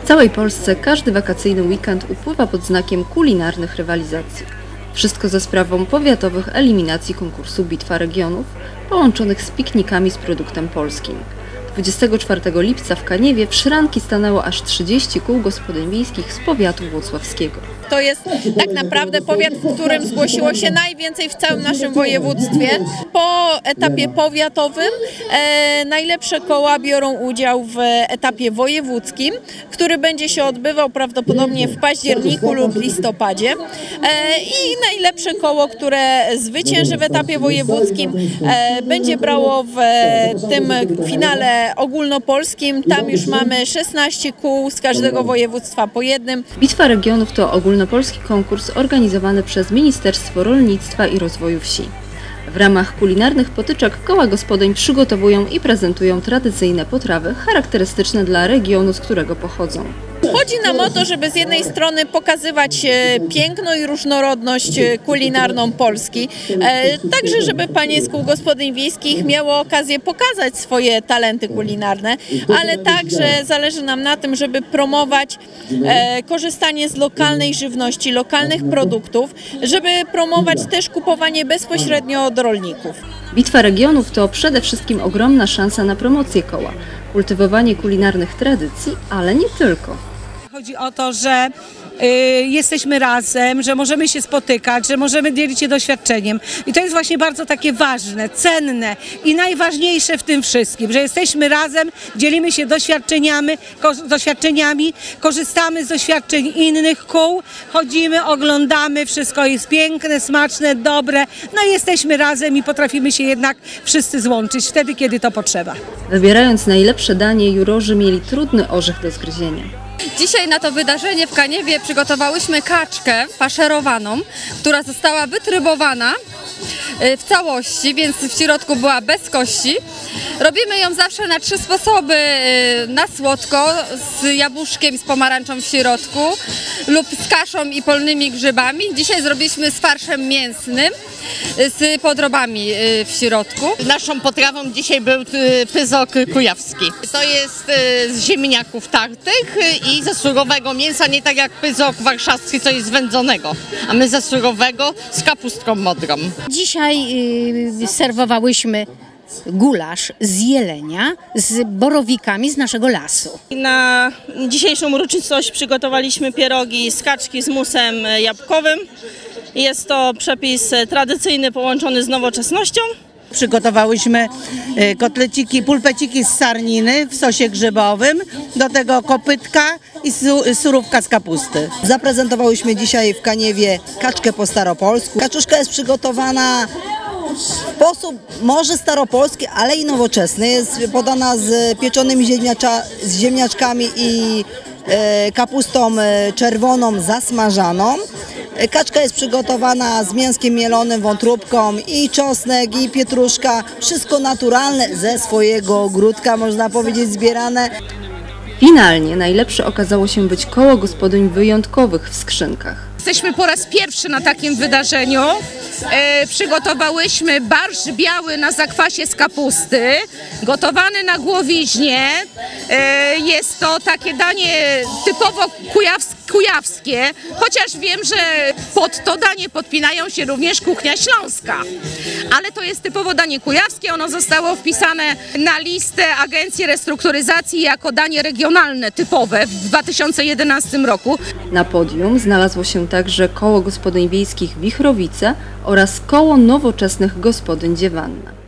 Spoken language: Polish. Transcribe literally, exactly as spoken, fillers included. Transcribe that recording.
całej Polsce każdy wakacyjny weekend upływa pod znakiem kulinarnych rywalizacji. Wszystko za sprawą powiatowych eliminacji konkursu Bitwa Regionów, połączonych z piknikami z produktem polskim. dwudziestego czwartego lipca w Kaniewie w szranki stanęło aż trzydzieści kół gospodyń wiejskich z powiatu włocławskiego. To jest tak naprawdę powiat, w którym zgłosiło się najwięcej w całym naszym województwie. Po etapie powiatowym e, najlepsze koła biorą udział w etapie wojewódzkim, który będzie się odbywał prawdopodobnie w październiku lub listopadzie. E, I najlepsze koło, które zwycięży w etapie wojewódzkim, e, będzie brało w tym finale ogólnopolskim. Tam już mamy szesnaście kół z każdego województwa po jednym. Bitwa Regionów to ogólnopolski konkurs organizowany przez Ministerstwo Rolnictwa i Rozwoju Wsi. W ramach kulinarnych potyczek koła gospodyń przygotowują i prezentują tradycyjne potrawy charakterystyczne dla regionu, z którego pochodzą. Chodzi nam o to, żeby z jednej strony pokazywać piękno i różnorodność kulinarną Polski, także żeby panie z kół gospodyń wiejskich miało okazję pokazać swoje talenty kulinarne, ale także zależy nam na tym, żeby promować korzystanie z lokalnej żywności, lokalnych produktów, żeby promować też kupowanie bezpośrednio od rolników. Bitwa Regionów to przede wszystkim ogromna szansa na promocję koła, kultywowanie kulinarnych tradycji, ale nie tylko. Chodzi o to, że y, jesteśmy razem, że możemy się spotykać, że możemy dzielić się doświadczeniem. I to jest właśnie bardzo takie ważne, cenne i najważniejsze w tym wszystkim, że jesteśmy razem, dzielimy się doświadczeniami, ko doświadczeniami, korzystamy z doświadczeń innych kół, chodzimy, oglądamy, wszystko jest piękne, smaczne, dobre. No i jesteśmy razem i potrafimy się jednak wszyscy złączyć wtedy, kiedy to potrzeba. Wybierając najlepsze danie, jurorzy mieli trudny orzech do zgryzienia. Dzisiaj na to wydarzenie w Kaniewie przygotowałyśmy kaczkę faszerowaną, która została wytrybowana w całości, więc w środku była bez kości. Robimy ją zawsze na trzy sposoby: na słodko, z jabłuszkiem i z pomarańczą w środku lub z kaszą i polnymi grzybami. Dzisiaj zrobiliśmy z farszem mięsnym, z podrobami w środku. Naszą potrawą dzisiaj był pyzok kujawski. To jest z ziemniaków tartych i ze surowego mięsa, nie tak jak pyzok warszawski, co jest z wędzonego, a my ze surowego z kapustką modrą. Dzisiaj y, serwowałyśmy gulasz z jelenia z borowikami z naszego lasu. Na dzisiejszą uroczystość przygotowaliśmy pierogi z kaczki z musem jabłkowym. Jest to przepis tradycyjny połączony z nowoczesnością. Przygotowałyśmy kotleciki, pulpeciki z sarniny w sosie grzybowym, do tego kopytka i surówka z kapusty. Zaprezentowałyśmy dzisiaj w Kaniewie kaczkę po staropolsku. Kaczuszka jest przygotowana w sposób może staropolski, ale i nowoczesny. Jest podana z pieczonymi ziemniacza, z ziemniaczkami i e, kapustą czerwoną zasmażaną. Kaczka jest przygotowana z mięskiem mielonym, wątróbką i czosnek, i pietruszka. Wszystko naturalne, ze swojego ogródka, można powiedzieć, zbierane. Finalnie najlepsze okazało się być koło gospodyń wyjątkowych w skrzynkach. Jesteśmy po raz pierwszy na takim wydarzeniu. E, przygotowałyśmy barszcz biały na zakwasie z kapusty, gotowany na głowiźnie. E, jest to takie danie typowo kujaws kujawskie, chociaż wiem, że pod to danie podpinają się również kuchnia śląska. Ale to jest typowo danie kujawskie, ono zostało wpisane na listę Agencji Restrukturyzacji jako danie regionalne typowe w dwa tysiące jedenastym roku. Na podium znalazło się także koło gospodyń wiejskich Wichrowice oraz koło nowoczesnych gospodyń Dziewanna.